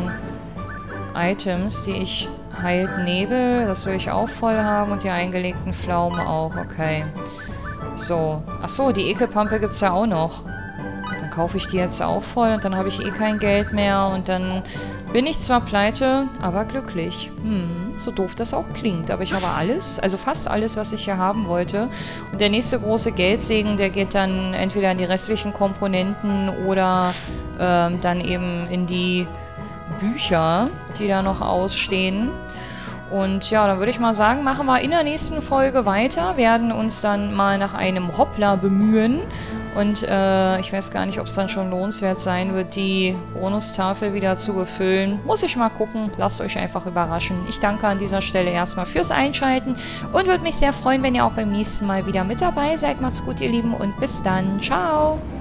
Items, die ich... Heilt Nebel, das will ich auch voll haben. Und die eingelegten Pflaumen auch, okay. So. Achso, die Ekelpampe gibt es ja auch noch. Dann kaufe ich die jetzt auch voll und dann habe ich eh kein Geld mehr und dann bin ich zwar pleite, aber glücklich. Hm, so doof das auch klingt. Aber ich habe alles, also fast alles, was ich hier haben wollte. Und der nächste große Geldsegen, der geht dann entweder in die restlichen Komponenten oder ähm, dann eben in die Bücher, die da noch ausstehen. Und ja, dann würde ich mal sagen, machen wir in der nächsten Folge weiter, werden uns dann mal nach einem Hoppler bemühen. Und äh, ich weiß gar nicht, ob es dann schon lohnenswert sein wird, die Bonustafel wieder zu befüllen. Muss ich mal gucken. Lasst euch einfach überraschen. Ich danke an dieser Stelle erstmal fürs Einschalten und würde mich sehr freuen, wenn ihr auch beim nächsten Mal wieder mit dabei seid. Macht's gut, ihr Lieben, und bis dann. Ciao!